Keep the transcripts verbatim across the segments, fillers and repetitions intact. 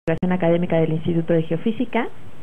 Académica del Instituto de Geofísica,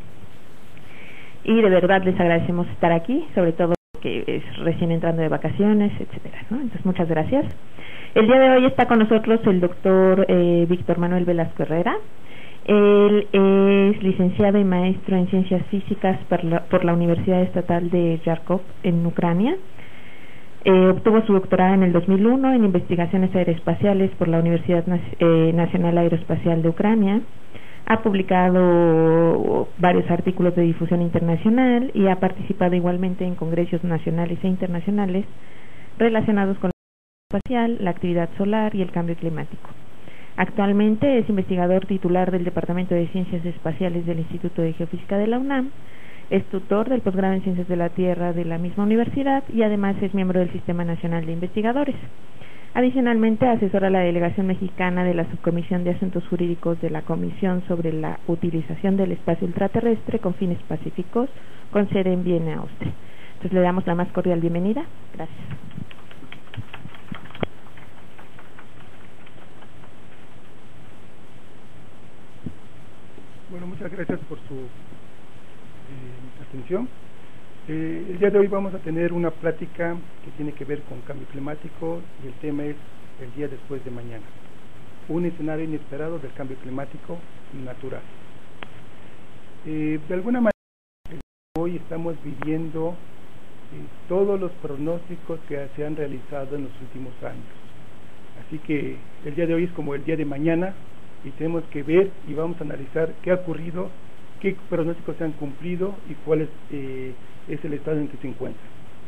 y de verdad les agradecemos estar aquí, sobre todo que es recién entrando de vacaciones, etcétera, ¿no? Entonces, muchas gracias. El día de hoy está con nosotros el doctor eh, Víctor Manuel Velasco Herrera. Él es licenciado y maestro en Ciencias Físicas por la, por la Universidad Estatal de Yarkov en Ucrania. Eh, obtuvo su doctorado en el dos mil uno en Investigaciones Aeroespaciales por la Universidad eh, Nacional Aeroespacial de Ucrania. Ha publicado varios artículos de difusión internacional y ha participado igualmente en congresos nacionales e internacionales relacionados con la espacial, la actividad solar y el cambio climático. Actualmente es investigador titular del Departamento de Ciencias Espaciales del Instituto de Geofísica de la UNAM, es tutor del posgrado en Ciencias de la Tierra de la misma universidad y además es miembro del Sistema Nacional de Investigadores. Adicionalmente, asesora a la delegación mexicana de la Subcomisión de Asuntos Jurídicos de la Comisión sobre la Utilización del Espacio Ultraterrestre con Fines Pacíficos, con sede en Viena, Austria. Entonces, le damos la más cordial bienvenida. Gracias. Bueno, muchas gracias por su eh, atención. Eh, el día de hoy vamos a tener una plática que tiene que ver con cambio climático y el tema es el día después de mañana, un escenario inesperado del cambio climático natural. Eh, de alguna manera, hoy estamos viviendo eh, todos los pronósticos que se han realizado en los últimos años. Así que el día de hoy es como el día de mañana y tenemos que ver y vamos a analizar qué ha ocurrido, qué pronósticos se han cumplido y cuál es, eh, es el estado en que se encuentra.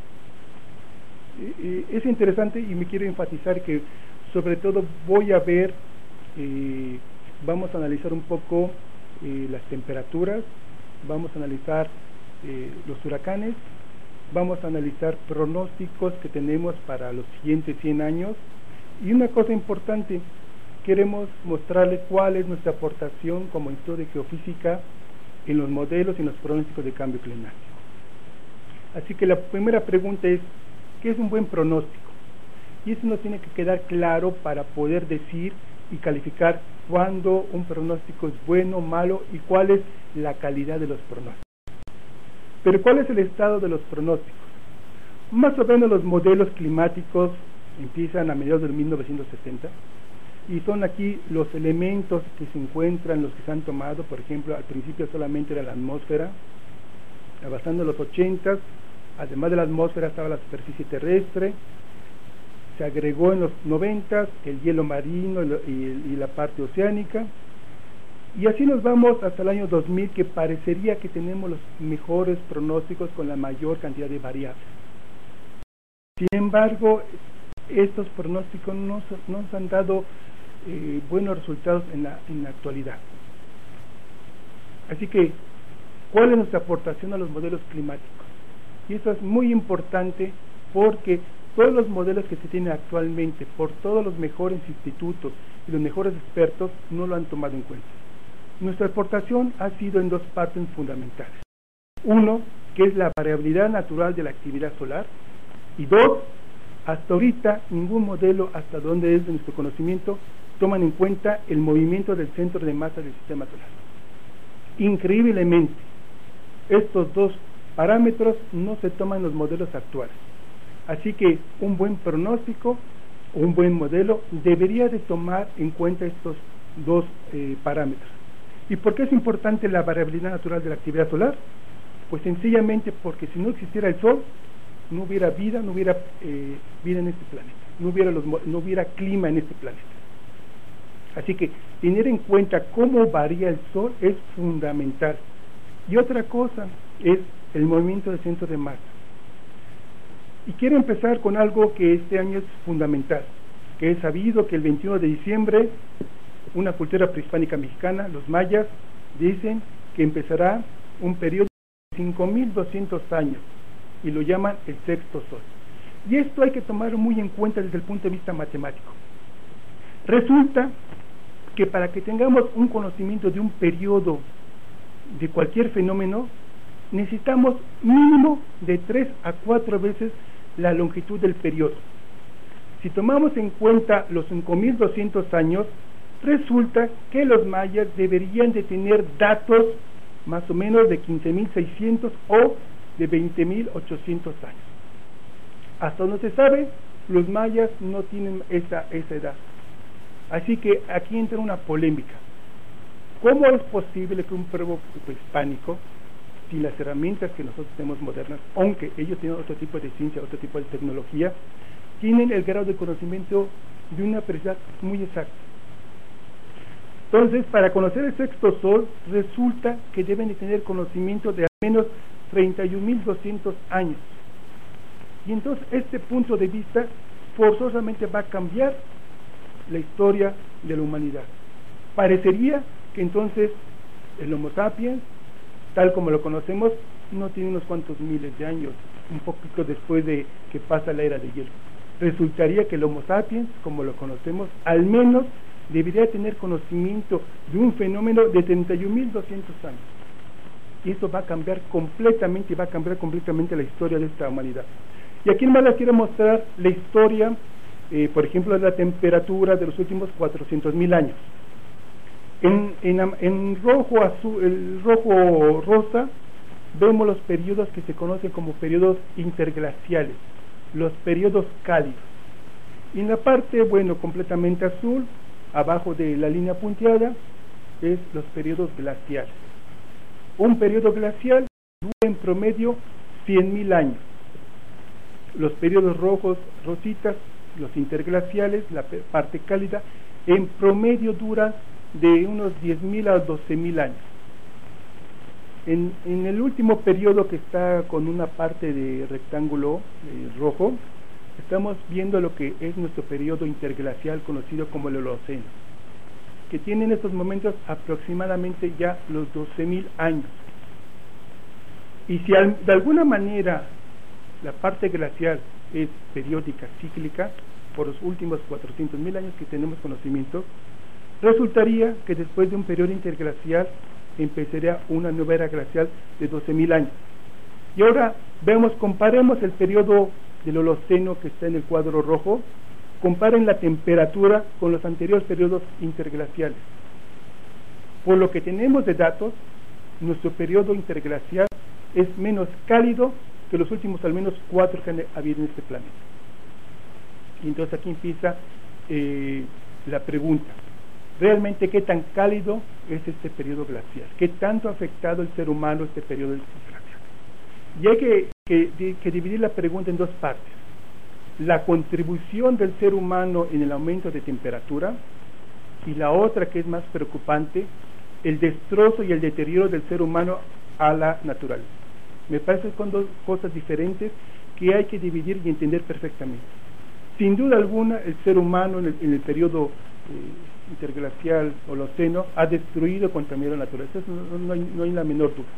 Eh, es interesante y me quiero enfatizar que sobre todo voy a ver, eh, vamos a analizar un poco eh, las temperaturas, vamos a analizar eh, los huracanes, vamos a analizar pronósticos que tenemos para los siguientes cien años y una cosa importante, queremos mostrarle cuál es nuestra aportación como Instituto de Geofísica en los modelos y en los pronósticos de cambio climático. Así que la primera pregunta es, ¿qué es un buen pronóstico? Y eso nos tiene que quedar claro para poder decir y calificar cuándo un pronóstico es bueno, malo y cuál es la calidad de los pronósticos. Pero ¿cuál es el estado de los pronósticos? Más o menos los modelos climáticos empiezan a mediados del mil novecientos setenta y son aquí los elementos que se encuentran, los que se han tomado. Por ejemplo, al principio solamente era la atmósfera, avanzando en los ochentas, además de la atmósfera estaba la superficie terrestre, se agregó en los noventas el hielo marino y, y la parte oceánica, y así nos vamos hasta el año dos mil, que parecería que tenemos los mejores pronósticos con la mayor cantidad de variables. Sin embargo, estos pronósticos no nos han dado eh, buenos resultados en la, en la actualidad. Así que, ¿cuál es nuestra aportación a los modelos climáticos? Y eso es muy importante porque todos los modelos que se tienen actualmente por todos los mejores institutos y los mejores expertos no lo han tomado en cuenta. Nuestra aportación ha sido en dos partes fundamentales. Uno, que es la variabilidad natural de la actividad solar, y dos, hasta ahorita ningún modelo, hasta donde es de nuestro conocimiento, toman en cuenta el movimiento del centro de masa del sistema solar. Increíblemente, estos dos parámetros no se toman en los modelos actuales. Así que un buen pronóstico o un buen modelo debería de tomar en cuenta estos dos eh, parámetros. ¿Y por qué es importante la variabilidad natural de la actividad solar? Pues sencillamente porque si no existiera el Sol, no hubiera vida, no hubiera eh, vida en este planeta, no hubiera, los, no hubiera clima en este planeta. Así que tener en cuenta cómo varía el Sol es fundamental. Y otra cosa es el movimiento del centro de masa. Y quiero empezar con algo que este año es fundamental, que es sabido que el veintiuno de diciembre, una cultura prehispánica mexicana, los mayas, dicen que empezará un periodo de cinco mil doscientos años, y lo llaman el sexto sol. Y esto hay que tomarlo muy en cuenta desde el punto de vista matemático. Resulta que para que tengamos un conocimiento de un periodo de cualquier fenómeno, necesitamos mínimo de tres a cuatro veces la longitud del periodo. Si tomamos en cuenta los cinco mil doscientos años, Resulta que los mayas deberían de tener datos más o menos de quince mil seiscientos o de veinte mil ochocientos años. Hasta donde se sabe, los mayas no tienen esa, esa edad. Así que aquí entra una polémica. ¿Cómo es posible que un pueblo prehispánico, sin las herramientas que nosotros tenemos modernas, aunque ellos tienen otro tipo de ciencia, otro tipo de tecnología, tienen el grado de conocimiento de una precisión muy exacta? Entonces, para conocer el sexto sol, resulta que deben de tener conocimiento de al menos treinta y un mil doscientos años. Y entonces, este punto de vista forzosamente va a cambiar la historia de la humanidad. Parecería que entonces el Homo sapiens, tal como lo conocemos, no tiene unos cuantos miles de años, un poquito después de que pasa la era de hielo. Resultaría que el Homo sapiens, como lo conocemos, al menos debería tener conocimiento de un fenómeno de treinta y un mil doscientos años. Y eso va a cambiar completamente, va a cambiar completamente la historia de esta humanidad. Y aquí más les quiero mostrar la historia, eh, por ejemplo, de la temperatura de los últimos cuatrocientos mil años. En, en, en rojo azul, el rojo rosa, vemos los periodos que se conocen como periodos interglaciales, los periodos cálidos. Y en la parte, bueno, completamente azul, abajo de la línea punteada, es los periodos glaciales. Un periodo glacial dura en promedio cien mil años. Los periodos rojos, rositas, los interglaciales, la parte cálida, en promedio duran de unos diez mil a doce mil años. En, en el último periodo, que está con una parte de rectángulo eh, rojo, estamos viendo lo que es nuestro periodo interglacial conocido como el Holoceno, que tiene en estos momentos aproximadamente ya los doce mil años. Y si al, de alguna manera la parte glacial es periódica, cíclica, por los últimos cuatrocientos mil años que tenemos conocimiento, resultaría que después de un periodo interglacial empezaría una nueva era glacial de doce mil años. Y ahora vemos, comparemos el periodo del Holoceno que está en el cuadro rojo, comparen la temperatura con los anteriores periodos interglaciales. Por lo que tenemos de datos, nuestro periodo interglacial es menos cálido que los últimos al menos cuatro que han habido en este planeta. Y entonces aquí empieza eh, la pregunta: ¿realmente qué tan cálido es este periodo glacial? ¿Qué tanto ha afectado el ser humano este periodo glacial? Y hay que, que, que dividir la pregunta en dos partes: la contribución del ser humano en el aumento de temperatura, y la otra, que es más preocupante, el destrozo y el deterioro del ser humano a la naturaleza. Me parece que son dos cosas diferentes que hay que dividir y entender perfectamente. Sin duda alguna, el ser humano en el, en el periodo eh, interglacial Holoceno ha destruido y contaminado la naturaleza. Eso no, no, hay, no hay la menor duda.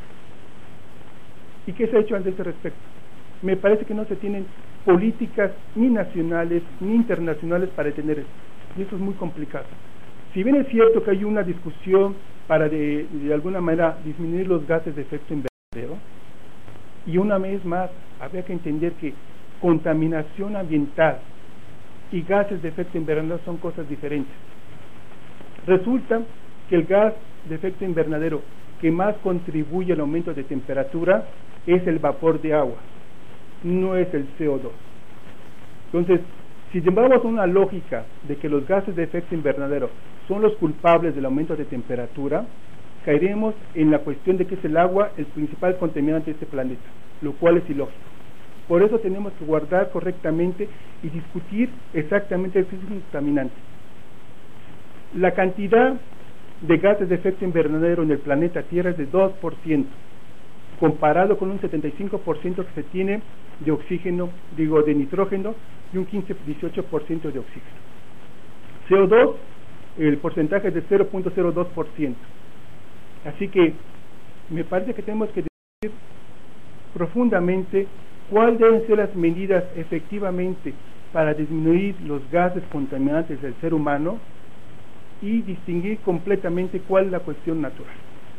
¿Y qué se ha hecho ante ese respecto? Me parece que no se tienen políticas ni nacionales ni internacionales para detener esto, y eso es muy complicado. Si bien es cierto que hay una discusión para de, de alguna manera disminuir los gases de efecto invernadero, y una vez más habría que entender que contaminación ambiental y gases de efecto invernadero son cosas diferentes. Resulta que el gas de efecto invernadero que más contribuye al aumento de temperatura es el vapor de agua, no es el C O dos. Entonces, si llevamos una lógica de que los gases de efecto invernadero son los culpables del aumento de temperatura, caeremos en la cuestión de que es el agua el principal contaminante de este planeta, lo cual es ilógico. Por eso tenemos que guardar correctamente y discutir exactamente qué es un contaminante. La cantidad de gases de efecto invernadero en el planeta Tierra es de dos por ciento, comparado con un setenta y cinco por ciento que se tiene de oxígeno, digo de nitrógeno, y un quince a dieciocho por ciento de oxígeno. C O dos, el porcentaje es de cero punto cero dos por ciento. Así que me parece que tenemos que decidir profundamente cuáles deben ser las medidas efectivamente para disminuir los gases contaminantes del ser humano y distinguir completamente cuál es la cuestión natural.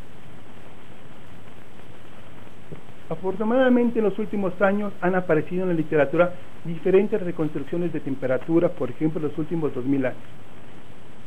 Afortunadamente, en los últimos años han aparecido en la literatura diferentes reconstrucciones de temperatura, por ejemplo, en los últimos dos mil años.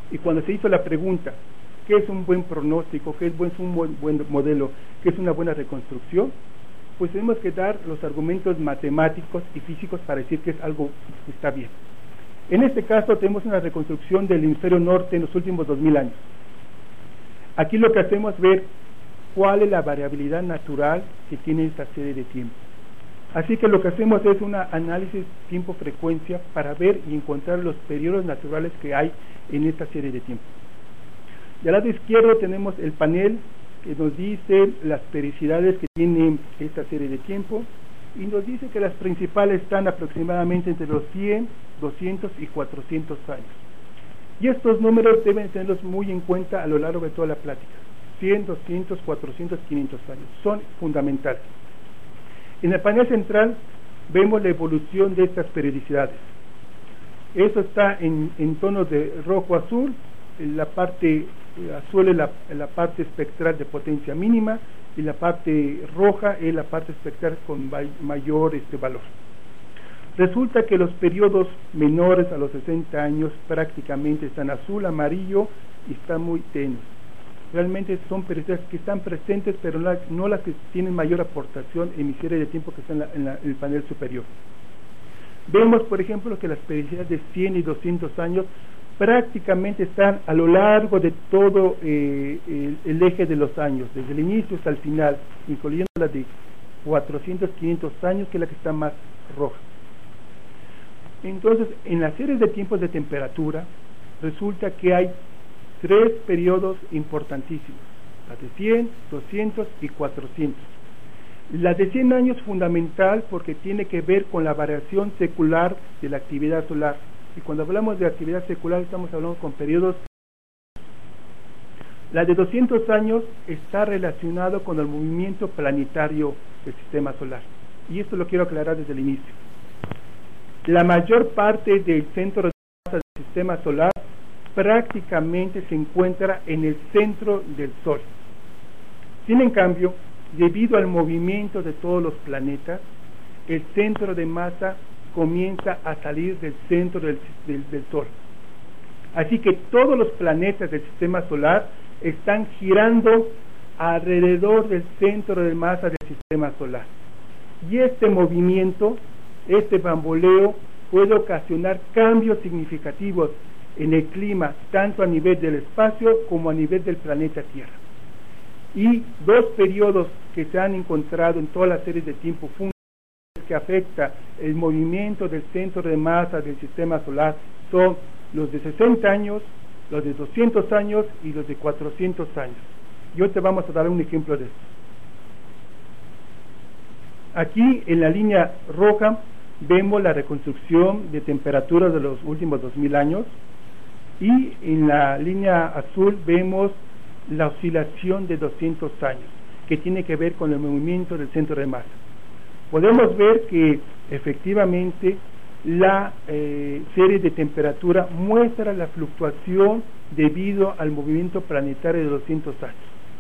Y cuando se hizo la pregunta, ¿qué es un buen pronóstico? ¿Qué es buen, un buen, buen modelo? ¿Qué es una buena reconstrucción? Pues tenemos que dar los argumentos matemáticos y físicos para decir que es algo que está bien. En este caso tenemos una reconstrucción del hemisferio norte en los últimos dos mil años. Aquí lo que hacemos es ver cuál es la variabilidad natural que tiene esta serie de tiempo. Así que lo que hacemos es un análisis tiempo-frecuencia para ver y encontrar los periodos naturales que hay en esta serie de tiempo. Y al lado izquierdo tenemos el panel que nos dice las periodicidades que tiene esta serie de tiempo y nos dice que las principales están aproximadamente entre los cien, doscientos y cuatrocientos años. Y estos números deben tenerlos muy en cuenta a lo largo de toda la plática. cien, doscientos, cuatrocientos, quinientos años. Son fundamentales. En el panel central vemos la evolución de estas periodicidades. Eso está en, en tonos de rojo-azul. La parte azul es la, la parte espectral de potencia mínima y la parte roja es la parte espectral con mayor este valor. Resulta que los periodos menores a los sesenta años prácticamente están azul, amarillo y están muy tenues. Realmente son periodicidades que están presentes, pero no, no las que tienen mayor aportación en mi serie de tiempo que está en, la, en, la, en el panel superior. Vemos, por ejemplo, que las periodicidades de cien y doscientos años prácticamente están a lo largo de todo eh, el, el eje de los años, desde el inicio hasta el final, incluyendo la de cuatrocientos, quinientos años, que es la que está más roja. Entonces, en las series de tiempos de temperatura, resulta que hay tres periodos importantísimos, las de cien, doscientos y cuatrocientos. La de cien años es fundamental porque tiene que ver con la variación secular de la actividad solar. Y cuando hablamos de actividad secular estamos hablando con periodos. La de doscientos años está relacionado con el movimiento planetario del sistema solar. Y esto lo quiero aclarar desde el inicio. La mayor parte del centro de masa del sistema solar prácticamente se encuentra en el centro del Sol. Sin en cambio, debido al movimiento de todos los planetas, el centro de masa comienza a salir del centro del, del, del Sol. Así que todos los planetas del sistema solar están girando alrededor del centro de masa del sistema solar. Y este movimiento, este bamboleo, puede ocasionar cambios significativos en el clima, tanto a nivel del espacio como a nivel del planeta Tierra. Y dos periodos que se han encontrado en todas las series de tiempo fundamentales que afecta el movimiento del centro de masa del sistema solar son los de sesenta años, los de doscientos años y los de cuatrocientos años. Y hoy te vamos a dar un ejemplo de esto. Aquí en la línea roja vemos la reconstrucción de temperaturas de los últimos dos mil años y en la línea azul vemos la oscilación de doscientos años, que tiene que ver con el movimiento del centro de masa. Podemos ver que efectivamente la eh, serie de temperatura muestra la fluctuación debido al movimiento planetario de doscientos años.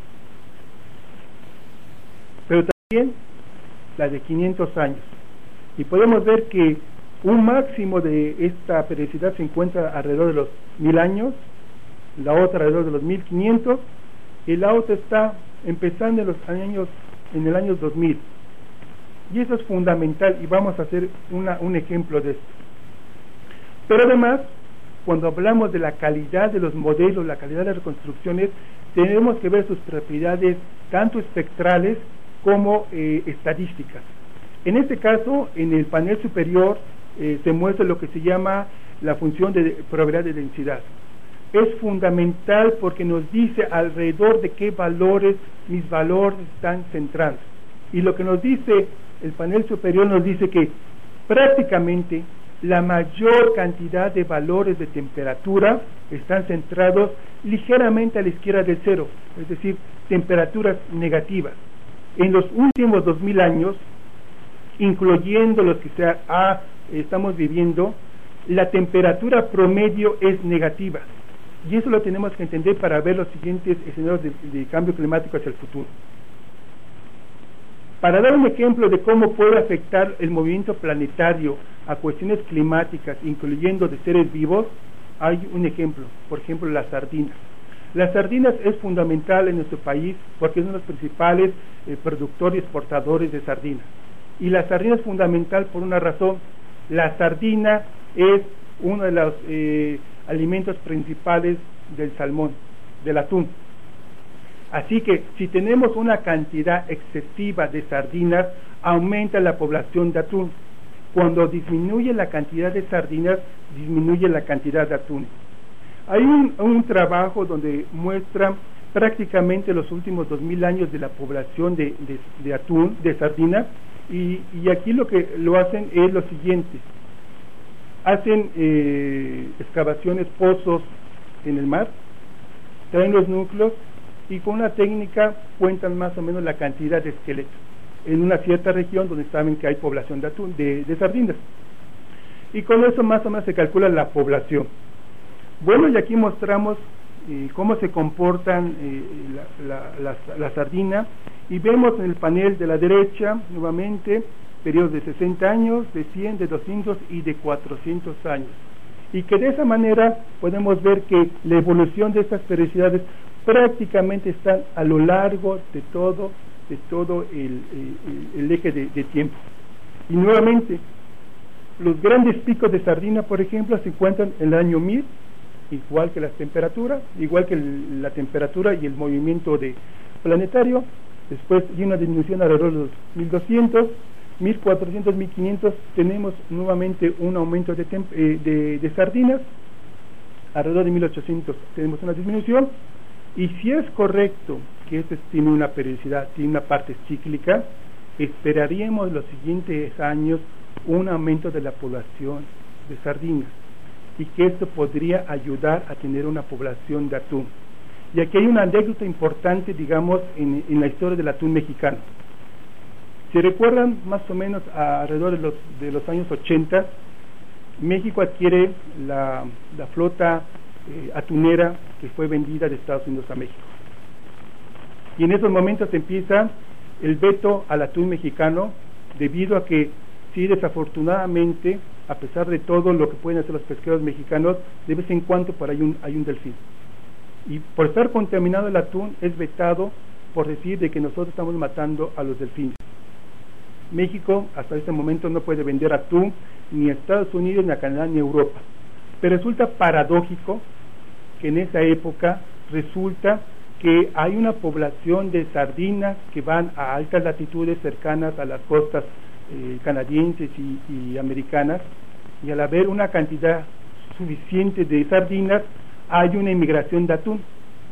Pero también la de quinientos años. Y podemos ver que un máximo de esta periodicidad se encuentra alrededor de los mil años, la otra alrededor de los mil quinientos, y la otra está empezando en los años, en el año dos mil. Y eso es fundamental y vamos a hacer una, un ejemplo de esto. Pero además, cuando hablamos de la calidad de los modelos, la calidad de las reconstrucciones, tenemos que ver sus propiedades tanto espectrales como eh, estadísticas. En este caso, en el panel superior eh, se muestra lo que se llama la función de probabilidad de densidad. Es fundamental porque nos dice alrededor de qué valores mis valores están centrados. Y lo que nos dice el panel superior nos dice que prácticamente la mayor cantidad de valores de temperatura están centrados ligeramente a la izquierda del cero, es decir, temperaturas negativas. En los últimos dos mil años, incluyendo los que se ha, estamos viviendo, la temperatura promedio es negativa. Y eso lo tenemos que entender para ver los siguientes escenarios de, de cambio climático hacia el futuro. Para dar un ejemplo de cómo puede afectar el movimiento planetario a cuestiones climáticas, incluyendo de seres vivos, hay un ejemplo, por ejemplo las sardinas. Las sardinas es fundamental en nuestro país porque es uno de los principales eh, productores y exportadores de sardinas. Y la sardina es fundamental por una razón: la sardina es uno de los eh, alimentos principales del salmón, del atún. Así que si tenemos una cantidad excesiva de sardinas, aumenta la población de atún. Cuando disminuye la cantidad de sardinas, disminuye la cantidad de atún. Hay un, un trabajo donde muestran prácticamente los últimos dos mil años de la población de, de, de atún, de sardina, y, y aquí lo que lo hacen es lo siguiente: hacen eh, excavaciones, pozos en el mar, traen los núcleos y con una técnica cuentan más o menos la cantidad de esqueletos en una cierta región donde saben que hay población de atún, de, de sardinas, y con eso más o menos se calcula la población. Bueno, y aquí mostramos eh, cómo se comportan eh, la, la, la, la sardina, y vemos en el panel de la derecha nuevamente periodos de sesenta años, de cien, de doscientos y de cuatrocientos años, y que de esa manera podemos ver que la evolución de estas periodicidades prácticamente están a lo largo de todo de todo el, el, el eje de, de tiempo. Y nuevamente, los grandes picos de sardina, por ejemplo, se encuentran en el año mil, igual que la temperatura, igual que el, la temperatura y el movimiento de planetario. Después hay una disminución alrededor de los mil doscientos, mil cuatrocientos, mil quinientos, tenemos nuevamente un aumento de, eh, de, de sardinas. Alrededor de mil ochocientos tenemos una disminución. Y si es correcto que este tiene una periodicidad, tiene una parte cíclica, esperaríamos los siguientes años un aumento de la población de sardinas, y que esto podría ayudar a tener una población de atún. Y aquí hay una anécdota importante, digamos, en, en la historia del atún mexicano. Si recuerdan, más o menos a alrededor de los, de los años ochenta, México adquiere la, la flota eh, atunera que fue vendida de Estados Unidos a México. Y en esos momentos empieza el veto al atún mexicano, debido a que, sí, desafortunadamente, a pesar de todo lo que pueden hacer los pesqueros mexicanos, de vez en cuando por ahí un, hay un delfín. Y por estar contaminado el atún es vetado por decir de que nosotros estamos matando a los delfines. México hasta este momento no puede vender atún ni a Estados Unidos, ni a Canadá, ni a Europa. Pero resulta paradójico que en esa época resulta que hay una población de sardinas que van a altas latitudes cercanas a las costas eh, canadienses y, y americanas, y al haber una cantidad suficiente de sardinas, hay una inmigración de atún.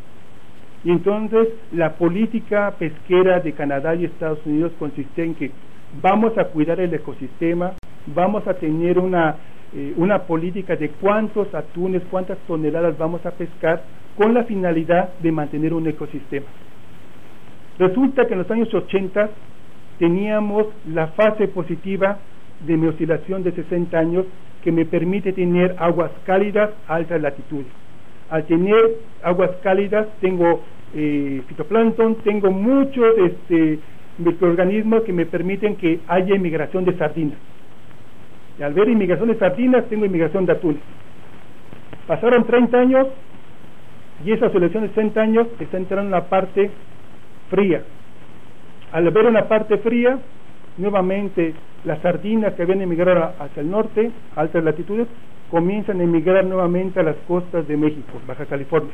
Y entonces la política pesquera de Canadá y Estados Unidos consiste en que vamos a cuidar el ecosistema, vamos a tener una, eh, una política de cuántos atunes, cuántas toneladas vamos a pescar, con la finalidad de mantener un ecosistema. Resulta que en los años ochenta teníamos la fase positiva de mi oscilación de sesenta años, que me permite tener aguas cálidas a altas latitudes. Al tener aguas cálidas tengo eh, fitoplancton, tengo muchos este, microorganismos que me permiten que haya inmigración de sardinas. Y al ver inmigración de sardinas tengo inmigración de atunes. Pasaron treinta años y esa oscilación de sesenta años está entrando en la parte fría. Al ver una parte fría, nuevamente las sardinas que habían emigrado hacia el norte, a altas latitudes, comienzan a emigrar nuevamente a las costas de México, Baja California.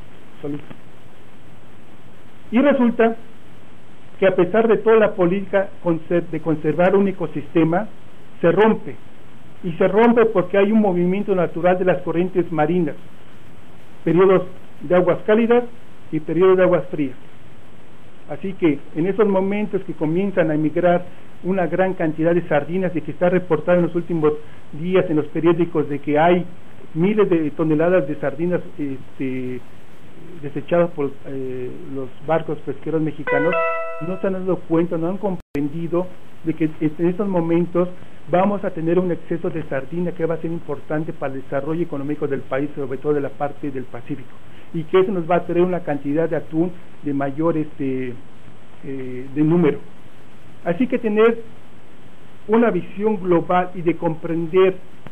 Y resulta que a pesar de toda la política de conservar un ecosistema, se rompe. Y se rompe porque hay un movimiento natural de las corrientes marinas, periodos de aguas cálidas y periodos de aguas frías. Así que en esos momentos que comienzan a emigrar una gran cantidad de sardinas, y que está reportado en los últimos días en los periódicos de que hay miles de toneladas de sardinas este, desechadas por eh, los barcos pesqueros mexicanos, no se han dado cuenta, no han comprendido de que en estos momentos vamos a tener un exceso de sardina que va a ser importante para el desarrollo económico del país, sobre todo de la parte del Pacífico, y que eso nos va a traer una cantidad de atún de mayor este, eh, de número. Así que tener una visión global y de comprender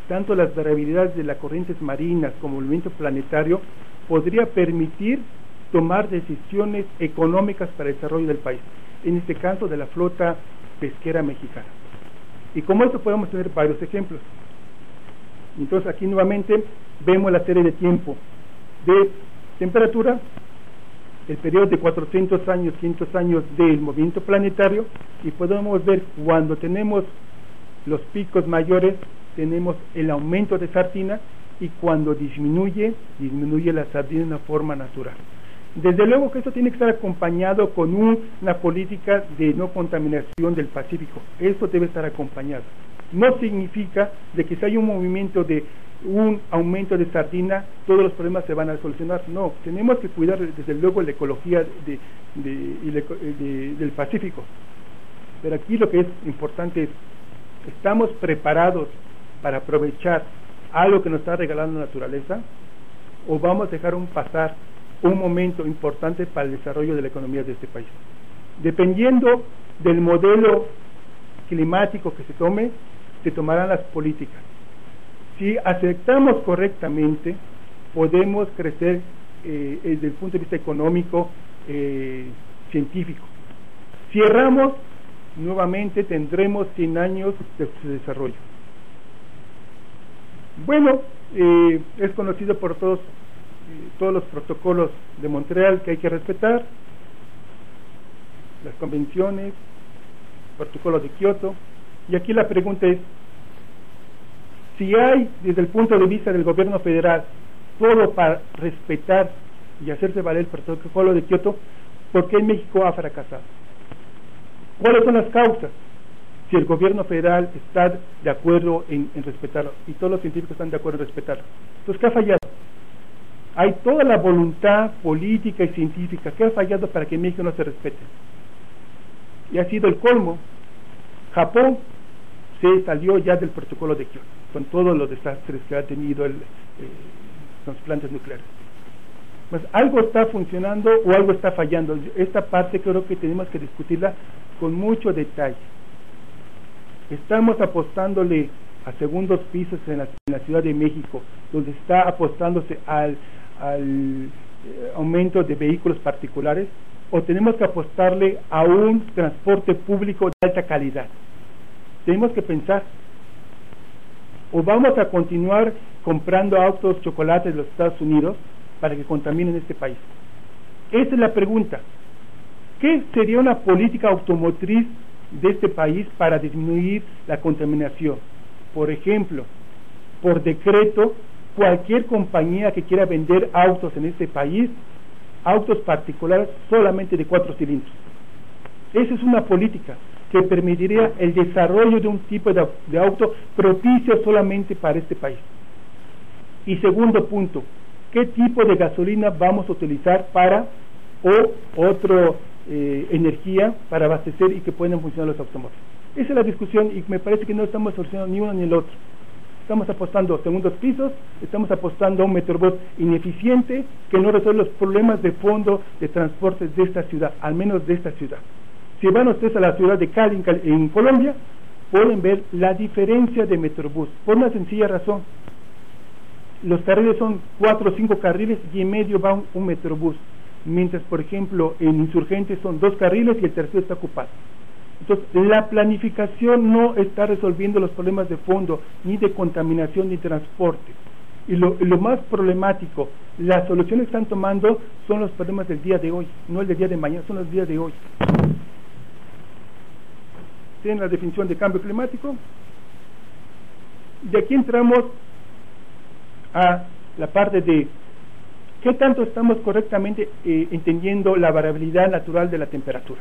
tanto las variabilidades de las corrientes marinas como el movimiento planetario, podría permitir tomar decisiones económicas para el desarrollo del país, en este caso de la flota pesquera mexicana. Y como esto podemos tener varios ejemplos. Entonces aquí nuevamente vemos la serie de tiempo de temperatura, el periodo de cuatrocientos años, quinientos años del movimiento planetario, y podemos ver cuando tenemos los picos mayores, tenemos el aumento de sardina, y cuando disminuye, disminuye la sardina de una forma natural. Desde luego que esto tiene que estar acompañado con un, una política de no contaminación del Pacífico. Esto debe estar acompañado. No significa de que si hay un movimiento de un aumento de sardina, todos los problemas se van a solucionar. No, tenemos que cuidar desde luego la ecología de, de, de, de, del Pacífico. Pero aquí lo que es importante es, ¿estamos preparados para aprovechar algo que nos está regalando la naturaleza? ¿O vamos a dejar un pasar un momento importante para el desarrollo de la economía de este país? Dependiendo del modelo climático que se tome, se tomarán las políticas. Si aceptamos correctamente, podemos crecer eh, desde el punto de vista económico, eh, científico. Si erramos, nuevamente tendremos cien años de desarrollo. Bueno, eh, es conocido por todos, eh, todos los protocolos de Montreal que hay que respetar, las convenciones, protocolo de Kioto, y aquí la pregunta es, si hay, desde el punto de vista del gobierno federal, todo para respetar y hacerse valer el protocolo de Kioto, ¿por qué México ha fracasado? ¿Cuáles son las causas? Si el gobierno federal está de acuerdo en, en respetarlo, y todos los científicos están de acuerdo en respetarlo, entonces, ¿qué ha fallado? Hay toda la voluntad política y científica, ¿qué ha fallado para que México no se respete? Y ha sido el colmo. Japón se salió ya del protocolo de Kioto, con todos los desastres que ha tenido el, eh, los plantas nucleares. Pues algo está funcionando o algo está fallando. Esta parte creo que tenemos que discutirla con mucho detalle. Estamos apostándole a segundos pisos en la, en la Ciudad de México, donde está apostándose al, al eh, aumento de vehículos particulares, o tenemos que apostarle a un transporte público de alta calidad. Tenemos que pensar, o vamos a continuar comprando autos chocolates de los Estados Unidos para que contaminen este país. Esa es la pregunta. ¿Qué sería una política automotriz de este país para disminuir la contaminación? Por ejemplo, por decreto, cualquier compañía que quiera vender autos en este país, autos particulares solamente de cuatro cilindros. Esa es una política que permitiría el desarrollo de un tipo de, de auto propicio solamente para este país. Y segundo punto, ¿qué tipo de gasolina vamos a utilizar para, o otra eh, energía para abastecer y que puedan funcionar los automóviles? Esa es la discusión, y me parece que no estamos solucionando ni uno ni el otro. Estamos apostando a segundos pisos, estamos apostando a un Metrobús ineficiente que no resuelve los problemas de fondo de transporte de esta ciudad, al menos de esta ciudad. Si van ustedes a la ciudad de Cali, en, en Colombia, pueden ver la diferencia de Metrobús, por una sencilla razón. Los carriles son cuatro o cinco carriles y en medio va un, un Metrobús, mientras por ejemplo en Insurgentes son dos carriles y el tercero está ocupado. Entonces, la planificación no está resolviendo los problemas de fondo, ni de contaminación, ni transporte. Y lo, lo más problemático, las soluciones que están tomando son los problemas del día de hoy, no el del día de mañana, son los días de hoy. Tienen la definición de cambio climático. De aquí entramos a la parte de qué tanto estamos correctamente eh, entendiendo la variabilidad natural de la temperatura.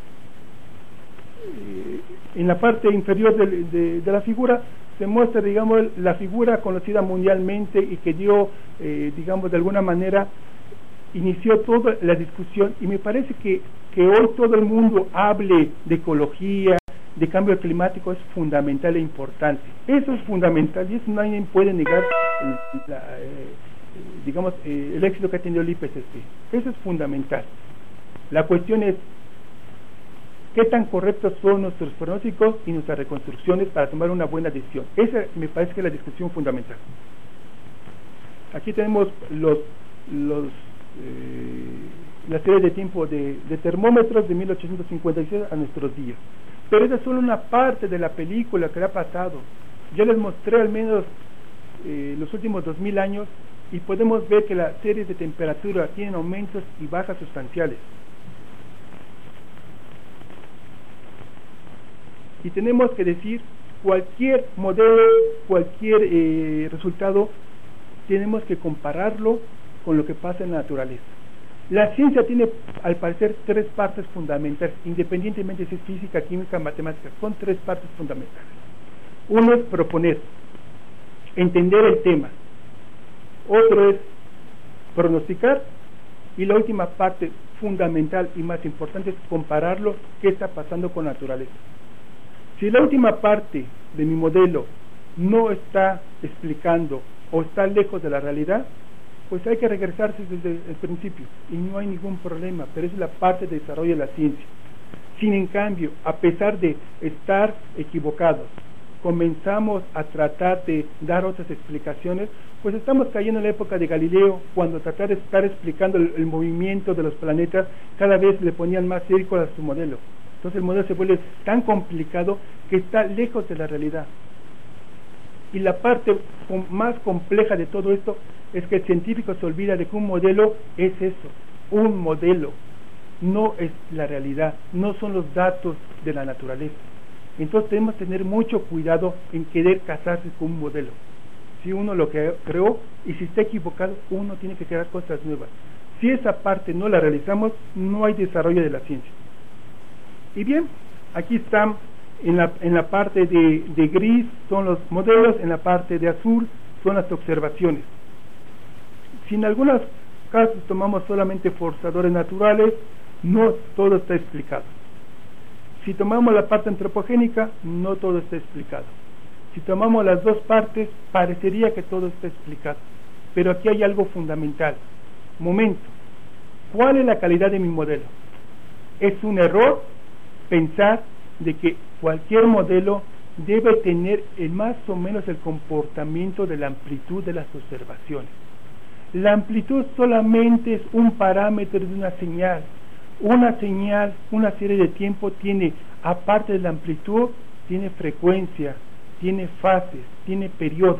En la parte inferior de, de, de la figura se muestra, digamos, la figura conocida mundialmente y que dio, eh, digamos, de alguna manera inició toda la discusión, y me parece que, que hoy todo el mundo hable de ecología, de cambio climático, es fundamental e importante. Eso es fundamental y eso nadie puede negar, la, eh, digamos, eh, el éxito que ha tenido el I P C C. Eso es fundamental. La cuestión es, qué tan correctos son nuestros pronósticos y nuestras reconstrucciones para tomar una buena decisión. Esa me parece que es la discusión fundamental. Aquí tenemos los, los eh, la serie de tiempo de, de termómetros de mil ochocientos cincuenta y seis a nuestros días. Pero esa es solo una parte de la película que ha pasado. Yo les mostré al menos eh, los últimos dos mil años y podemos ver que las series de temperatura tienen aumentos y bajas sustanciales. Y tenemos que decir, cualquier modelo, cualquier eh, resultado, tenemos que compararlo con lo que pasa en la naturaleza. La ciencia tiene, al parecer, tres partes fundamentales, independientemente si es física, química, matemática, son tres partes fundamentales. Uno es proponer, entender el tema. Otro es pronosticar, y la última parte fundamental y más importante es compararlo, qué está pasando con la naturaleza. Si la última parte de mi modelo no está explicando o está lejos de la realidad, pues hay que regresarse desde el principio y no hay ningún problema, pero es la parte de desarrollo de la ciencia. Sin en cambio, a pesar de estar equivocados, comenzamos a tratar de dar otras explicaciones, pues estamos cayendo en la época de Galileo, cuando tratar de estar explicando el, el movimiento de los planetas, cada vez le ponían más círculos a su modelo. Entonces el modelo se vuelve tan complicado que está lejos de la realidad. Y la parte más compleja de todo esto es que el científico se olvida de que un modelo es eso, un modelo, no es la realidad, no son los datos de la naturaleza. Entonces tenemos que tener mucho cuidado en querer casarse con un modelo. Si uno lo que creó y si está equivocado, uno tiene que crear cosas nuevas. Si esa parte no la realizamos, no hay desarrollo de la ciencia. Y bien, aquí están en la, en la parte de, de gris son los modelos, en la parte de azul son las observaciones. Si en algunos casos tomamos solamente forzadores naturales, no todo está explicado. Si tomamos la parte antropogénica, no todo está explicado. Si tomamos las dos partes, parecería que todo está explicado. Pero aquí hay algo fundamental. Momento, ¿cuál es la calidad de mi modelo? Es un error pensar de que cualquier modelo debe tener el más o menos el comportamiento de la amplitud de las observaciones. La amplitud solamente es un parámetro de una señal. Una señal, una serie de tiempo tiene, aparte de la amplitud, tiene frecuencia, tiene fases, tiene periodos.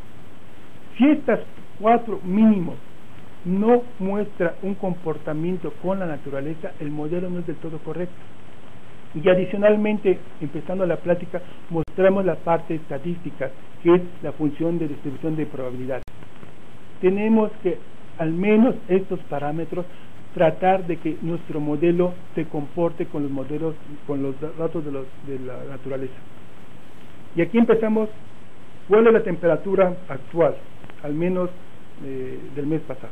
Si estas cuatro mínimos no muestran un comportamiento con la naturaleza, el modelo no es del todo correcto. Y adicionalmente, empezando la plática, mostramos la parte estadística, que es la función de distribución de probabilidades. Tenemos que, al menos estos parámetros, tratar de que nuestro modelo se comporte con los modelos, con los datos de, los, de la naturaleza. Y aquí empezamos, ¿cuál es la temperatura actual? Al menos eh, del mes pasado.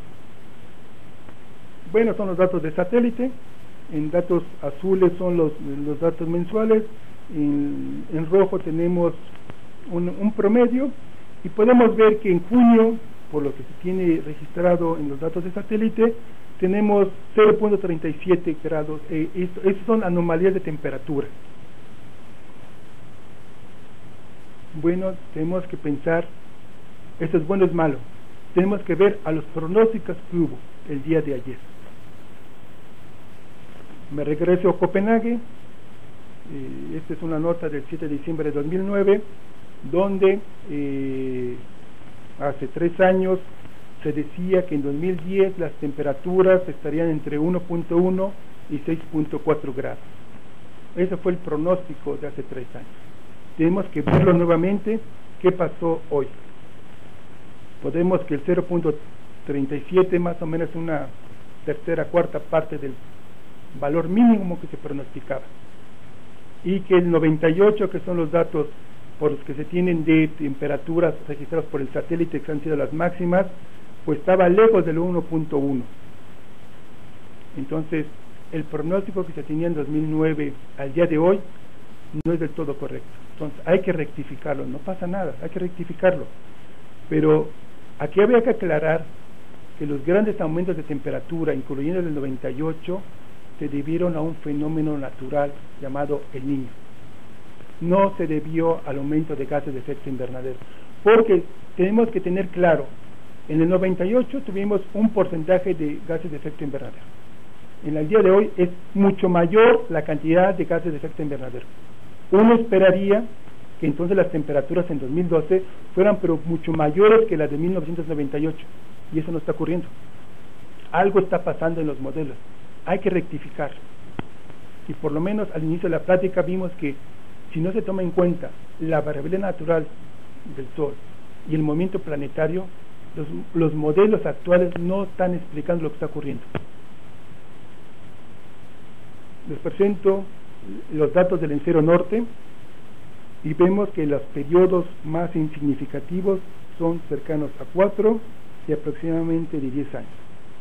Bueno, son los datos de satélite. En datos azules son los, los datos mensuales, en, en rojo tenemos un, un promedio, y podemos ver que en junio, por lo que se tiene registrado en los datos de satélite, tenemos cero punto treinta y siete grados. Eh, esto, estas son anomalías de temperatura. Bueno, tenemos que pensar, esto es bueno o es malo, tenemos que ver a los pronósticos que hubo el día de ayer. Me regreso a Copenhague. Eh, esta es una nota del siete de diciembre de dos mil nueve, donde eh, hace tres años se decía que en dos mil diez las temperaturas estarían entre uno punto uno y seis punto cuatro grados. Ese fue el pronóstico de hace tres años. Tenemos que verlo nuevamente, qué pasó hoy. Podemos que el cero punto treinta y siete, más o menos una tercera, cuarta parte del valor mínimo que se pronosticaba, y que el noventa y ocho, que son los datos por los que se tienen de temperaturas registradas por el satélite, que han sido las máximas, pues estaba lejos del uno punto uno. Entonces el pronóstico que se tenía en dos mil nueve al día de hoy no es del todo correcto. Entonces hay que rectificarlo, no pasa nada, hay que rectificarlo. Pero aquí habría que aclarar que los grandes aumentos de temperatura, incluyendo el del noventa y ocho, se debieron a un fenómeno natural llamado El Niño. No se debió al aumento de gases de efecto invernadero, porque tenemos que tener claro, en el noventa y ocho tuvimos un porcentaje de gases de efecto invernadero. En el día de hoy es mucho mayor la cantidad de gases de efecto invernadero. Uno esperaría que entonces las temperaturas en dos mil doce fueran pero mucho mayores que las de mil novecientos noventa y ocho, y eso no está ocurriendo. Algo está pasando en los modelos, hay que rectificar. Y por lo menos al inicio de la plática vimos que si no se toma en cuenta la variabilidad natural del Sol y el movimiento planetario, los, los modelos actuales no están explicando lo que está ocurriendo. Les presento los datos del hemisferio norte y vemos que los periodos más insignificativos son cercanos a cuatro y aproximadamente de diez años.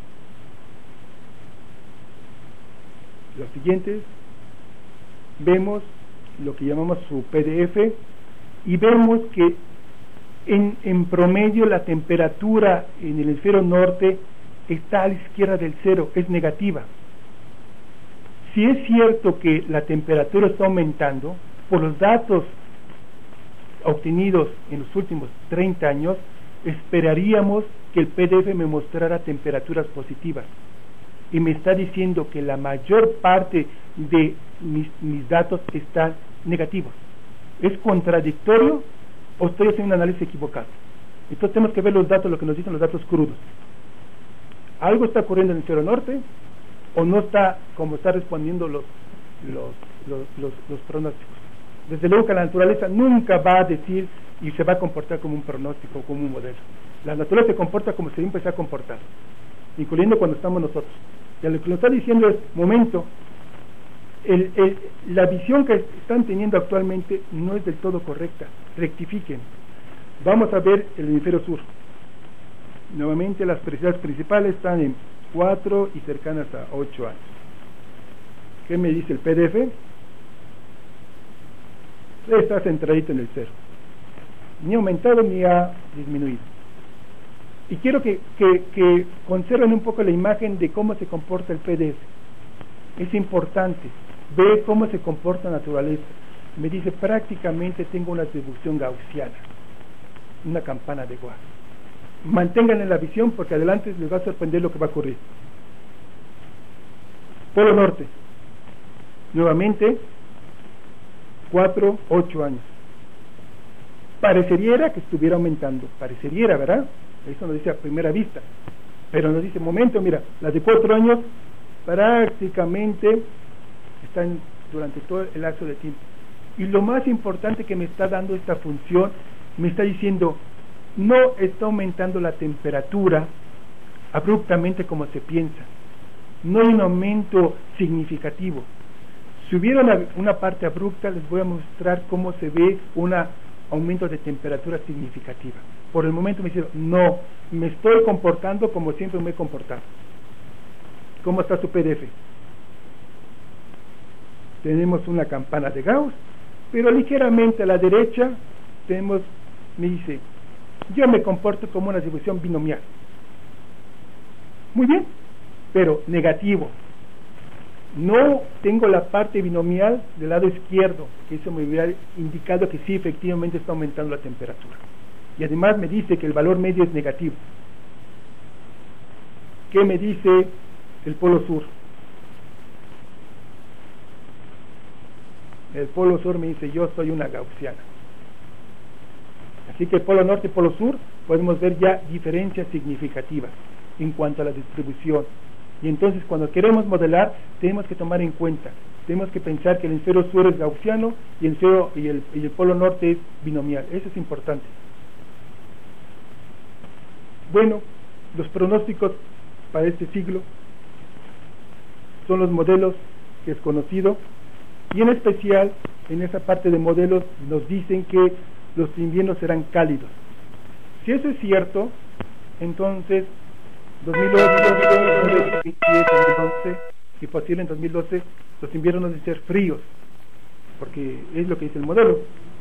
Los siguientes, vemos lo que llamamos su P D F y vemos que en, en promedio la temperatura en el hemisferio norte está a la izquierda del cero, es negativa. Si es cierto que la temperatura está aumentando, por los datos obtenidos en los últimos treinta años, esperaríamos que el P D F me mostrara temperaturas positivas. Y me está diciendo que la mayor parte de mis, mis datos están negativos. ¿Es contradictorio o estoy haciendo un análisis equivocado? Entonces tenemos que ver los datos, lo que nos dicen los datos crudos. ¿Algo está ocurriendo en el hemisferio norte o no está como está respondiendo los, los, los, los, los pronósticos? Desde luego que la naturaleza nunca va a decir y se va a comportar como un pronóstico, como un modelo. La naturaleza se comporta como siempre se ha comportado, incluyendo cuando estamos nosotros. Y lo que nos está diciendo es, momento, el, el, la visión que están teniendo actualmente no es del todo correcta, rectifiquen. Vamos a ver el hemisferio sur. Nuevamente las precisidades principales están en cuatro y cercanas a ocho años. ¿Qué me dice el P D F? Está centradito en el cero, ni aumentado ni ha disminuido. Y quiero que, que, que conserven un poco la imagen de cómo se comporta el P D F. Es importante ver cómo se comporta la naturaleza. Me dice, prácticamente tengo una distribución gaussiana, una campana de Gauss. Mantengan en la visión porque adelante les va a sorprender lo que va a ocurrir. Polo norte, nuevamente, cuatro, ocho años. Parecería que estuviera aumentando, parecería, ¿verdad? Eso nos dice a primera vista, pero nos dice, momento, mira, las de cuatro años prácticamente están durante todo el lapso de tiempo. Y lo más importante que me está dando esta función, me está diciendo, no está aumentando la temperatura abruptamente como se piensa, no hay un aumento significativo. Si hubiera una, una parte abrupta, les voy a mostrar cómo se ve un aumento de temperatura significativa. Por el momento me dice, no, me estoy comportando como siempre me he comportado. ¿Cómo está su P D F? Tenemos una campana de Gauss, pero ligeramente a la derecha tenemos, me dice, yo me comporto como una distribución binomial. Muy bien, pero negativo. No tengo la parte binomial del lado izquierdo, que eso me hubiera indicado que sí, efectivamente está aumentando la temperatura. Y además me dice que el valor medio es negativo. ¿Qué me dice el polo sur? El polo sur me dice, yo soy una gaussiana. Así que el polo norte y polo sur podemos ver ya diferencias significativas en cuanto a la distribución. Y entonces cuando queremos modelar tenemos que tomar en cuenta, tenemos que pensar que el hemisferio sur es gaussiano y el, hemisferio, y el, y el polo norte es binomial. Eso es importante. Bueno, los pronósticos para este siglo son los modelos que es conocido, y en especial en esa parte de modelos nos dicen que los inviernos serán cálidos. Si eso es cierto, entonces dos mil ocho, dos mil nueve, dos mil diez, dos mil once y posible en dos mil doce los inviernos deben ser fríos, porque es lo que dice el modelo.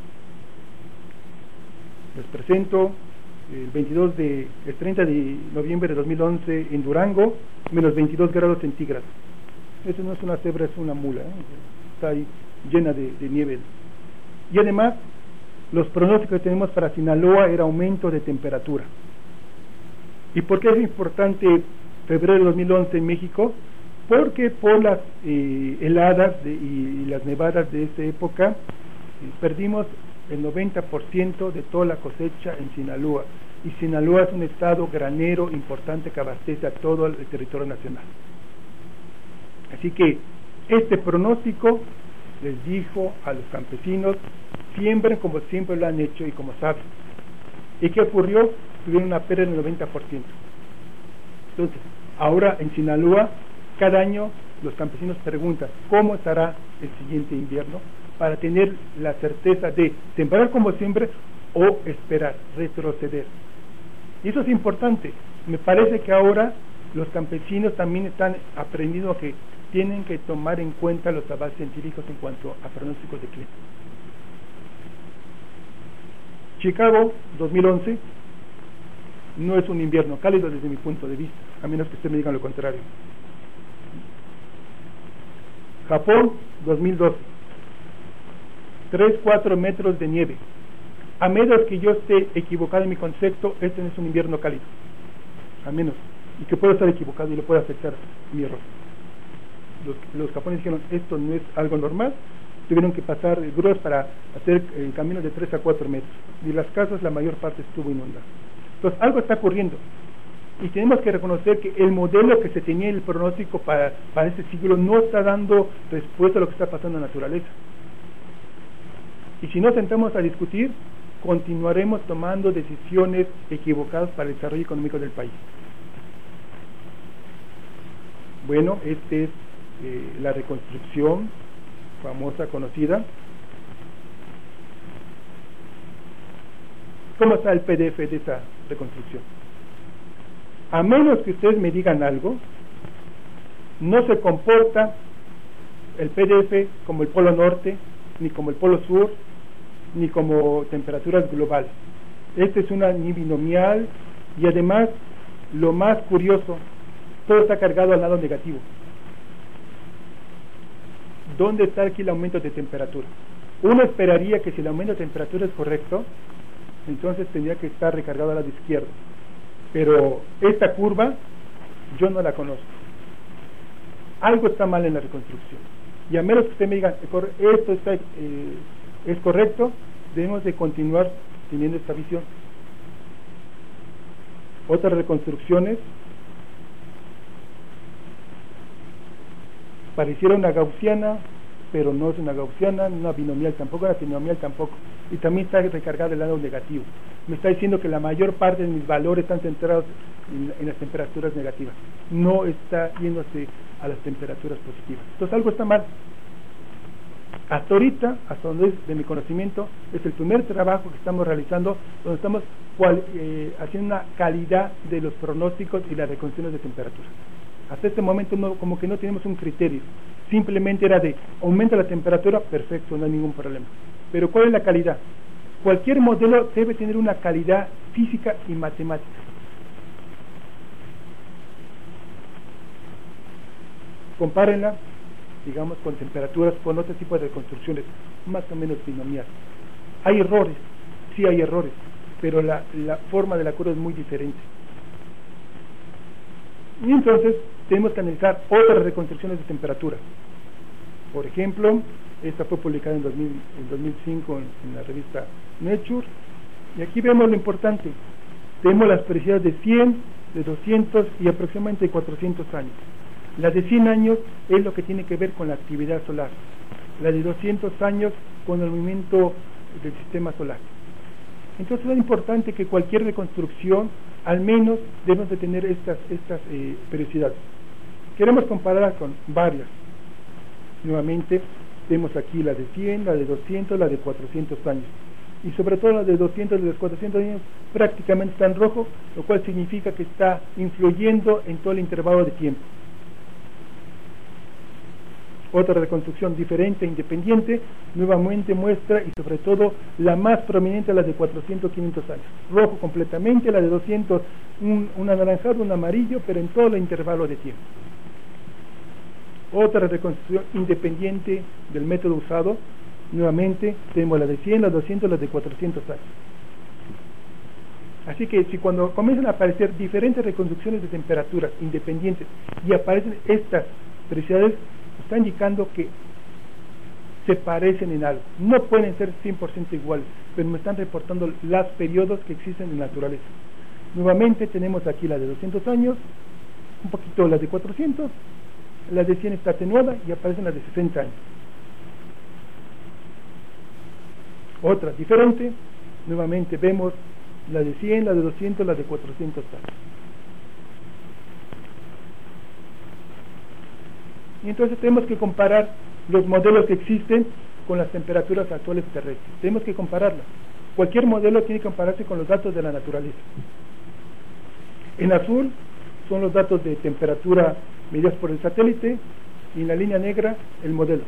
Les presento el veintidós de, el treinta de noviembre de dos mil once en Durango, menos veintidós grados centígrados. Eso no es una cebra, es una mula, ¿eh? Está ahí llena de, de nieve. Y además, los pronósticos que tenemos para Sinaloa era aumento de temperatura. ¿Y por qué es importante febrero de dos mil once en México? Porque por las eh, heladas de, y, y las nevadas de esa época, eh, perdimos el noventa por ciento de toda la cosecha en Sinaloa. Y Sinaloa es un estado granero importante que abastece a todo el territorio nacional. Así que este pronóstico les dijo a los campesinos: siembren como siempre lo han hecho y como saben. ¿Y qué ocurrió? Tuvieron una pérdida del noventa por ciento. Entonces, ahora en Sinaloa, cada año los campesinos preguntan ¿cómo estará el siguiente invierno? Para tener la certeza de sembrar como siempre o esperar, retroceder. Y eso es importante. Me parece que ahora los campesinos también están aprendiendo que tienen que tomar en cuenta los avances científicos en cuanto a pronósticos de clima. Chicago dos mil once no es un invierno cálido desde mi punto de vista, a menos que ustedes me digan lo contrario. Japón dos mil doce, tres, cuatro metros de nieve. A menos que yo esté equivocado en mi concepto, este no es un invierno cálido, a menos, y que puedo estar equivocado y le puede afectar mi error. Los, los japoneses dijeron, esto no es algo normal, tuvieron que pasar grúas para hacer eh, caminos de tres a cuatro metros, y las casas la mayor parte estuvo inundada. Entonces algo está ocurriendo, y tenemos que reconocer que el modelo que se tenía en el pronóstico para, para este siglo no está dando respuesta a lo que está pasando en la naturaleza. Y si no sentamos a discutir, continuaremos tomando decisiones equivocadas para el desarrollo económico del país. Bueno, esta es eh, la reconstrucción famosa, conocida. ¿Cómo está el P D F de esa reconstrucción? A menos que ustedes me digan algo, no se comporta el P D F como el polo norte, ni como el polo sur, ni como temperaturas globales. Este es una ni binomial, y además, lo más curioso, todo está cargado al lado negativo. ¿Dónde está aquí el aumento de temperatura? Uno esperaría que si el aumento de temperatura es correcto, entonces tendría que estar recargado al lado izquierdo. Pero esta curva, yo no la conozco. Algo está mal en la reconstrucción. Y a menos que usted me diga, esto está, eh, es correcto, debemos de continuar teniendo esta visión. Otras reconstrucciones pareciera una gaussiana, pero no es una gaussiana, una binomial tampoco, una trinomial tampoco, y también está recargada del lado negativo. Me está diciendo que la mayor parte de mis valores están centrados en, en las temperaturas negativas, no está yéndose a las temperaturas positivas. Entonces algo está mal. Hasta ahorita, hasta donde es de mi conocimiento, es el primer trabajo que estamos realizando donde estamos cual, eh, haciendo una calidad de los pronósticos y las reconstrucciones de temperatura. Hasta este momento no, como que no tenemos un criterio, simplemente era de aumenta la temperatura, perfecto, no hay ningún problema. Pero ¿cuál es la calidad? Cualquier modelo debe tener una calidad física y matemática. Compárenla, digamos, con temperaturas, con otro tipo de reconstrucciones, más o menos binomiales. Hay errores, sí hay errores, pero la, la forma de la curva es muy diferente. Y entonces tenemos que analizar otras reconstrucciones de temperatura. Por ejemplo, esta fue publicada en, dos mil, en dos mil cinco en, en la revista Nature, y aquí vemos lo importante. Tenemos las periodicidades de cien, de doscientos y aproximadamente cuatrocientos años. La de cien años es lo que tiene que ver con la actividad solar, la de doscientos años con el movimiento del sistema solar. Entonces es importante que cualquier reconstrucción, al menos debemos de tener estas, estas eh, periodicidades. Queremos compararlas con varias. Nuevamente tenemos aquí la de cien, la de doscientos, la de cuatrocientos años. Y sobre todo la de doscientos y de cuatrocientos años prácticamente está en rojo, lo cual significa que está influyendo en todo el intervalo de tiempo. Otra reconstrucción diferente, independiente, nuevamente muestra, y sobre todo la más prominente, la de cuatrocientos, quinientos años. Rojo completamente, la de doscientos, un, un anaranjado, un amarillo, pero en todo el intervalo de tiempo. Otra reconstrucción independiente del método usado, nuevamente tenemos la de cien, la de doscientos, la de cuatrocientos años. Así que si cuando comienzan a aparecer diferentes reconstrucciones de temperaturas independientes y aparecen estas periodicidades, está indicando que se parecen en algo. No pueden ser cien por ciento iguales, pero me están reportando los periodos que existen en la naturaleza. Nuevamente tenemos aquí la de doscientos años, un poquito la de cuatrocientos, la de cien está atenuada y aparecen las de sesenta años. Otra diferente, nuevamente vemos la de cien, la de doscientos, la de cuatrocientos años. Y entonces tenemos que comparar los modelos que existen con las temperaturas actuales terrestres. Tenemos que compararlas. Cualquier modelo tiene que compararse con los datos de la naturaleza. En azul son los datos de temperatura medidos por el satélite y en la línea negra el modelo.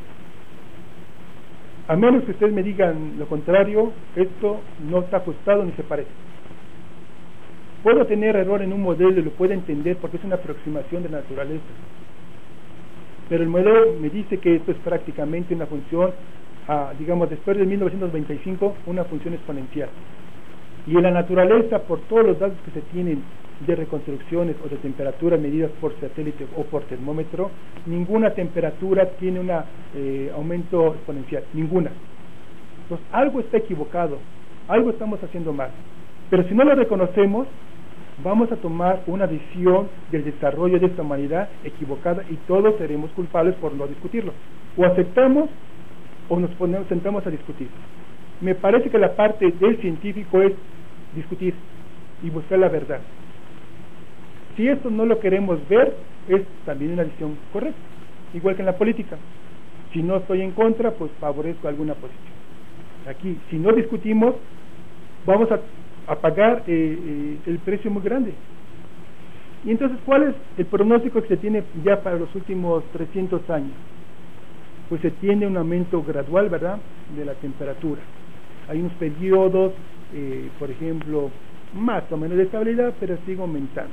A menos que ustedes me digan lo contrario, esto no está ajustado ni se parece. Puedo tener error en un modelo y lo puedo entender porque es una aproximación de la naturaleza. Pero el modelo me dice que esto es prácticamente una función, ah, digamos, después de mil novecientos veinticinco, una función exponencial. Y en la naturaleza, por todos los datos que se tienen de reconstrucciones o de temperaturas medidas por satélite o por termómetro, ninguna temperatura tiene un eh, aumento exponencial, ninguna. Entonces, algo está equivocado, algo estamos haciendo mal. Pero si no lo reconocemos, vamos a tomar una decisión del desarrollo de esta humanidad equivocada y todos seremos culpables por no discutirlo. O aceptamos o nos ponemos, sentamos a discutir. Me parece que la parte del científico es discutir y buscar la verdad. Si esto no lo queremos ver, es también una decisión correcta. Igual que en la política. Si no estoy en contra, pues favorezco alguna posición. Aquí, si no discutimos, vamos a a pagar eh, eh, el precio muy grande. Y entonces, ¿cuál es el pronóstico que se tiene ya para los últimos trescientos años? Pues se tiene un aumento gradual, ¿verdad?, de la temperatura. Hay unos periodos, eh, por ejemplo, más o menos de estabilidad, pero sigue aumentando.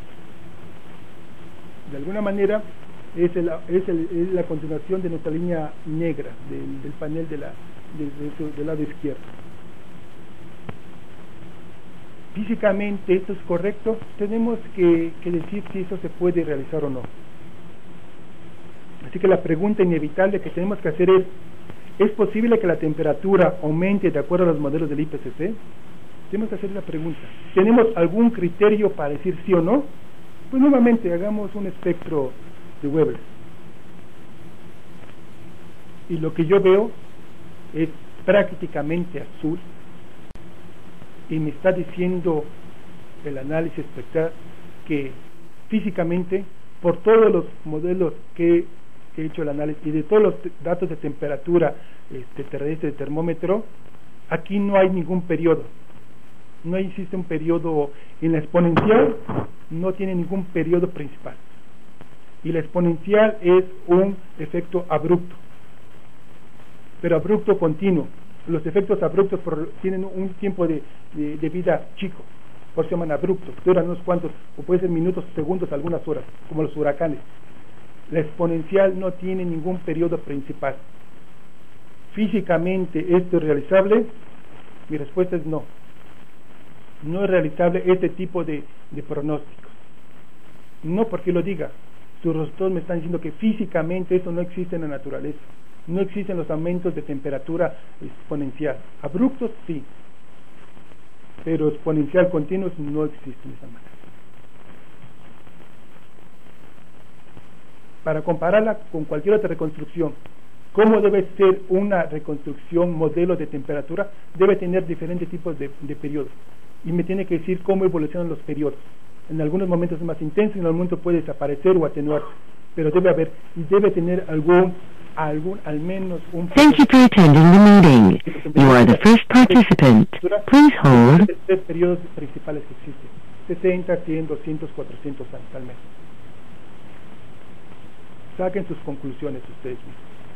De alguna manera, es, el, es, el, es la continuación de nuestra línea negra, del, del panel de la, de, de, de, del lado izquierdo. Físicamente esto es correcto, tenemos que, que decir si eso se puede realizar o no. Así que la pregunta inevitable que tenemos que hacer es, ¿es posible que la temperatura aumente de acuerdo a los modelos del I P C C? Tenemos que hacer esa pregunta. ¿Tenemos algún criterio para decir sí o no? Pues nuevamente hagamos un espectro de Weber. Y lo que yo veo es prácticamente azul. Y me está diciendo el análisis espectral que físicamente, por todos los modelos que he hecho el análisis y de todos los datos de temperatura este, terrestre de termómetro, aquí no hay ningún periodo. No existe un periodo en la exponencial, no tiene ningún periodo principal. Y la exponencial es un efecto abrupto, pero abrupto continuo. Los efectos abruptos por, tienen un tiempo de, de, de vida chico, por eso se llaman abruptos, duran unos cuantos, o puede ser minutos, segundos, algunas horas, como los huracanes. La exponencial no tiene ningún periodo principal. Físicamente, ¿esto es realizable? Mi respuesta es no. No es realizable este tipo de, de pronósticos. No porque lo diga, sus rostros me están diciendo que físicamente esto no existe en la naturaleza. No existen los aumentos de temperatura exponencial. Abruptos sí, pero exponencial continuos no existen de esa manera. Para compararla con cualquier otra reconstrucción, ¿cómo debe ser una reconstrucción modelo de temperatura? Debe tener diferentes tipos de, de periodos. Y me tiene que decir cómo evolucionan los periodos. En algunos momentos es más intenso, en algún momento puede desaparecer o atenuarse. Pero debe haber, y debe tener algún algún al menos un Thank you for attending the meeting. You are the first participant. Please hold. Tres periodos principales que existen: sesenta, cien, doscientos, cuatrocientos años al menos. Saquen sus conclusiones ustedes mismos.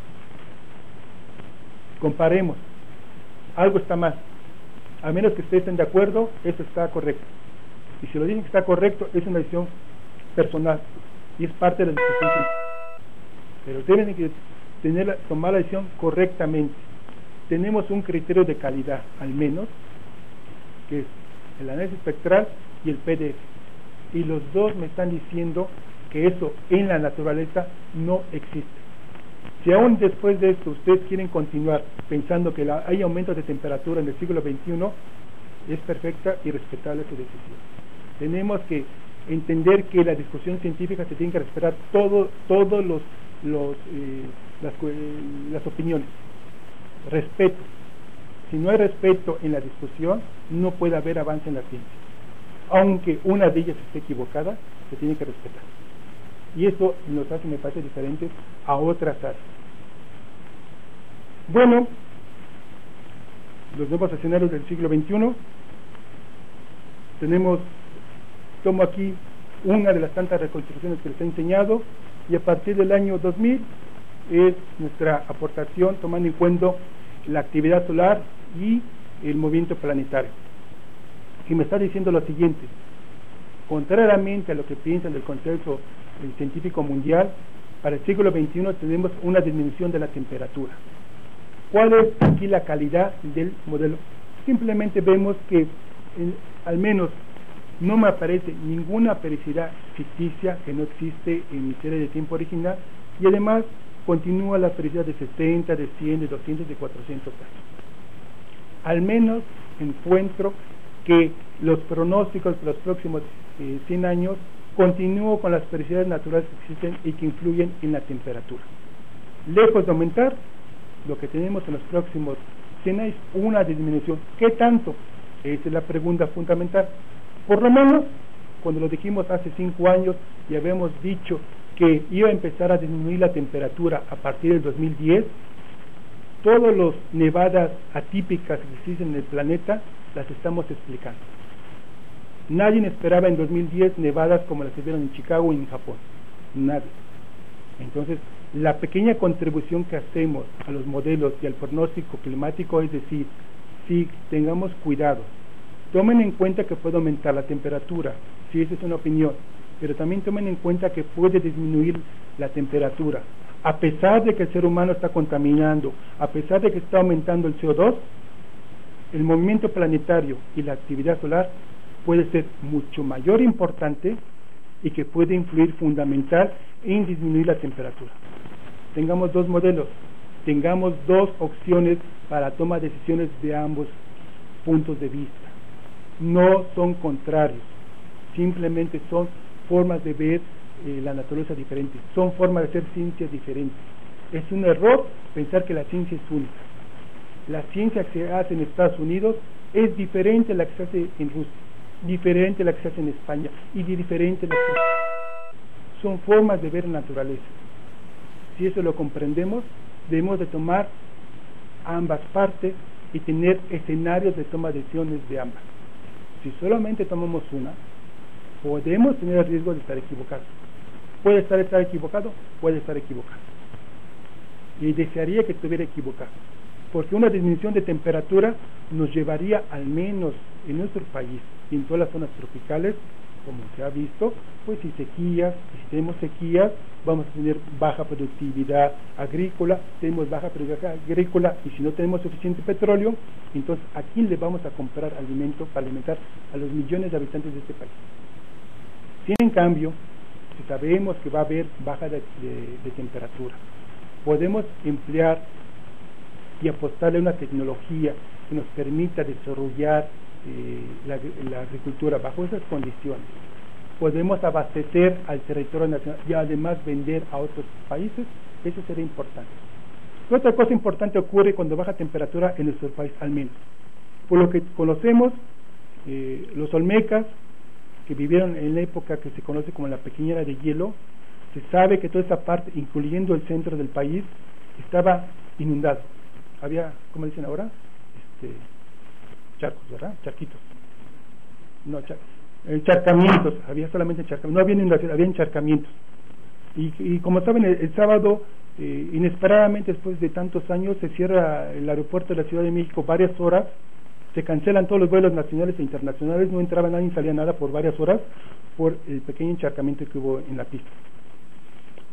Comparemos. Algo está mal. A menos que ustedes estén de acuerdo, eso está correcto. Y si lo dicen que está correcto, es una decisión personal y es parte de la discusión. pero deben que tener, tomar la decisión correctamente. Tenemos un criterio de calidad, al menos, que es el análisis espectral y el P D F, y los dos me están diciendo que eso en la naturaleza no existe. Si aún después de esto ustedes quieren continuar pensando que la, hay aumentos de temperatura en el siglo veintiuno, es perfecta y respetable su decisión. Tenemos que entender que la discusión científica se tiene que respetar todo, todos los, los eh, las, las opiniones. Respeto. Si no hay respeto en la discusión, no puede haber avance en la ciencia. Aunque una de ellas esté equivocada, se tiene que respetar. Y eso nos hace, me parece, diferentes a otras áreas. Bueno, los nuevos escenarios del siglo veintiuno. Tenemos, tomo aquí una de las tantas reconstrucciones que les he enseñado, y a partir del año dos mil es nuestra aportación tomando en cuenta la actividad solar y el movimiento planetario. Y me está diciendo lo siguiente: contrariamente a lo que piensan del consenso científico mundial, para el siglo veintiuno tenemos una disminución de la temperatura. ¿Cuál es aquí la calidad del modelo? Simplemente vemos que en, al menos no me aparece ninguna periodicidad ficticia que no existe en mi serie de tiempo original, y además continúa la periodicidad de setenta, de cien, de doscientos, de cuatrocientos años. Al menos encuentro que los pronósticos para los próximos eh, cien años continúan con las periodicidades naturales que existen y que influyen en la temperatura. Lejos de aumentar, lo que tenemos en los próximos cien años, una disminución. ¿Qué tanto? Esa es la pregunta fundamental. Por lo menos, cuando lo dijimos hace cinco años y habíamos dicho que iba a empezar a disminuir la temperatura a partir del dos mil diez, todas las nevadas atípicas que existen en el planeta las estamos explicando. Nadie esperaba en dos mil diez nevadas como las que vieron en Chicago y en Japón. Nadie. Entonces, la pequeña contribución que hacemos a los modelos y al pronóstico climático es decir, si tengamos cuidado, tomen en cuenta que puede aumentar la temperatura, si esa es una opinión, pero también tomen en cuenta que puede disminuir la temperatura. A pesar de que el ser humano está contaminando, a pesar de que está aumentando el C O dos, el movimiento planetario y la actividad solar puede ser mucho mayor importante y que puede influir fundamental en disminuir la temperatura. Tengamos dos modelos, tengamos dos opciones para toma de decisiones de ambos puntos de vista. No son contrarios, simplemente son formas de ver eh, la naturaleza diferentes, son formas de hacer ciencias diferentes. Es un error pensar que la ciencia es única. La ciencia que se hace en Estados Unidos es diferente a la que se hace en Rusia, diferente a la que se hace en España y diferente a la que se hace. Son formas de ver la naturaleza. Si eso lo comprendemos, debemos de tomar ambas partes y tener escenarios de toma de decisiones de ambas. Si solamente tomamos una, podemos tener el riesgo de estar equivocados. Puede estar, estar equivocado, puede estar equivocado. Y desearía que estuviera equivocado, porque una disminución de temperatura nos llevaría, al menos en nuestro país y en todas las zonas tropicales, como se ha visto, pues si sequías, si tenemos sequías, vamos a tener baja productividad agrícola, tenemos baja productividad agrícola, y si no tenemos suficiente petróleo, entonces ¿a quién le vamos a comprar alimento para alimentar a los millones de habitantes de este país? Si en cambio, si sabemos que va a haber baja de, de, de temperatura, podemos emplear y apostarle a una tecnología que nos permita desarrollar eh, la, la agricultura bajo esas condiciones, podemos abastecer al territorio nacional y además vender a otros países, eso sería importante. Otra cosa importante ocurre cuando baja temperatura en nuestro país, al menos. Por lo que conocemos, eh, los olmecas que vivieron en la época que se conoce como la pequeña era de hielo, se sabe que toda esa parte, incluyendo el centro del país, estaba inundado. Había, ¿cómo dicen ahora? Este, charcos, ¿verdad? Charquitos. No, char, encharcamientos. Había solamente encharcamientos. No había inundación, había encharcamientos. Y, y como saben, el, el sábado, eh, inesperadamente, después de tantos años, se cierra el aeropuerto de la Ciudad de México varias horas. Se cancelan todos los vuelos nacionales e internacionales, no entraba nadie ni salía nada por varias horas por el pequeño encharcamiento que hubo en la pista.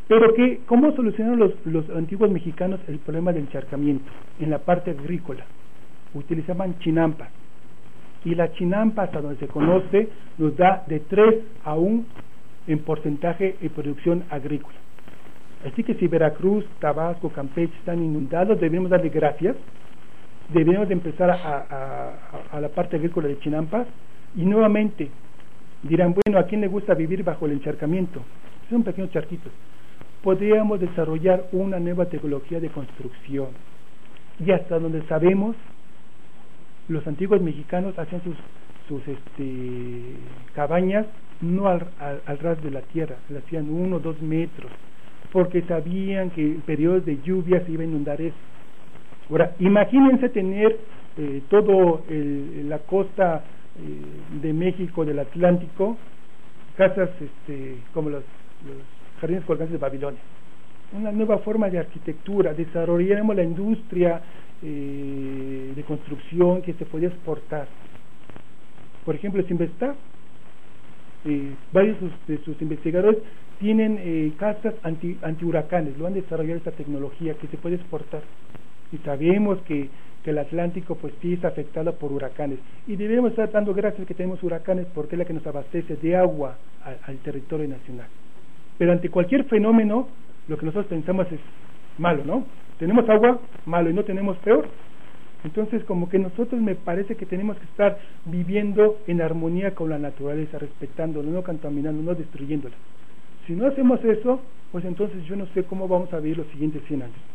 Pero que, ¿cómo solucionaron los, los antiguos mexicanos el problema del encharcamiento en la parte agrícola? Utilizaban chinampas, y la chinampa, hasta donde se conoce, nos da de tres a uno en porcentaje de producción agrícola. Así que si Veracruz, Tabasco, Campeche están inundados, debemos darle gracias, debemos de empezar a, a, a la parte agrícola de chinampas, y nuevamente dirán, bueno, ¿a quién le gusta vivir bajo el encharcamiento? Son pequeños charquitos. Podríamos desarrollar una nueva tecnología de construcción, y hasta donde sabemos, los antiguos mexicanos hacían sus, sus este, cabañas no al, al, al ras de la tierra, le hacían uno o dos metros, porque sabían que en periodos de lluvia se iba a inundar eso. Ahora, imagínense tener eh, todo el, la costa eh, de México, del Atlántico, casas este, como los, los jardines colgantes de Babilonia. Una nueva forma de arquitectura, desarrollaremos la industria eh, de construcción que se podía exportar. Por ejemplo, Sinvesta, eh, varios de sus, de sus investigadores tienen eh, casas anti, antihuracanes, lo han desarrollado esta tecnología que se puede exportar. Y sabemos que, que el Atlántico pues sí es afectado por huracanes, y debemos estar dando gracias que tenemos huracanes, porque es la que nos abastece de agua a, al territorio nacional. Pero ante cualquier fenómeno, lo que nosotros pensamos es malo, ¿no? Tenemos agua, malo, y no tenemos, peor. Entonces, como que nosotros me parece que tenemos que estar viviendo en armonía con la naturaleza, respetándola, no contaminando, no destruyéndola. Si no hacemos eso, pues entonces yo no sé cómo vamos a vivir los siguientes cien años.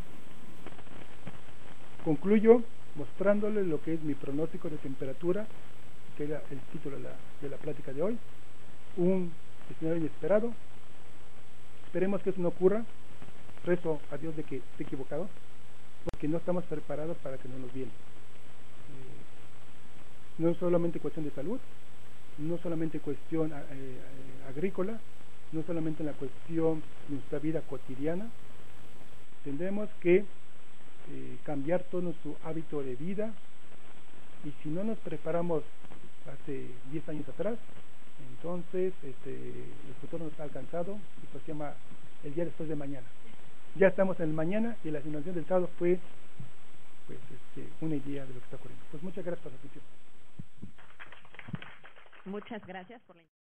Concluyo mostrándole lo que es mi pronóstico de temperatura, que era el título de la, de la plática de hoy. Un escenario inesperado. Esperemos que eso no ocurra. Rezo a Dios de que esté equivocado, porque no estamos preparados para que no nos viene. Eh, no es solamente cuestión de salud, no solamente cuestión eh, eh, agrícola, no solamente en la cuestión de nuestra vida cotidiana. Tendremos que eh, cambiar todo nuestro hábito de vida, y si no nos preparamos hace diez años atrás, entonces este, el futuro nos ha alcanzado, y pues se llama el día después de mañana. Ya estamos en el mañana, y la simulación del sábado fue pues este, una idea de lo que está ocurriendo. Pues muchas gracias por la atención. Muchas gracias por la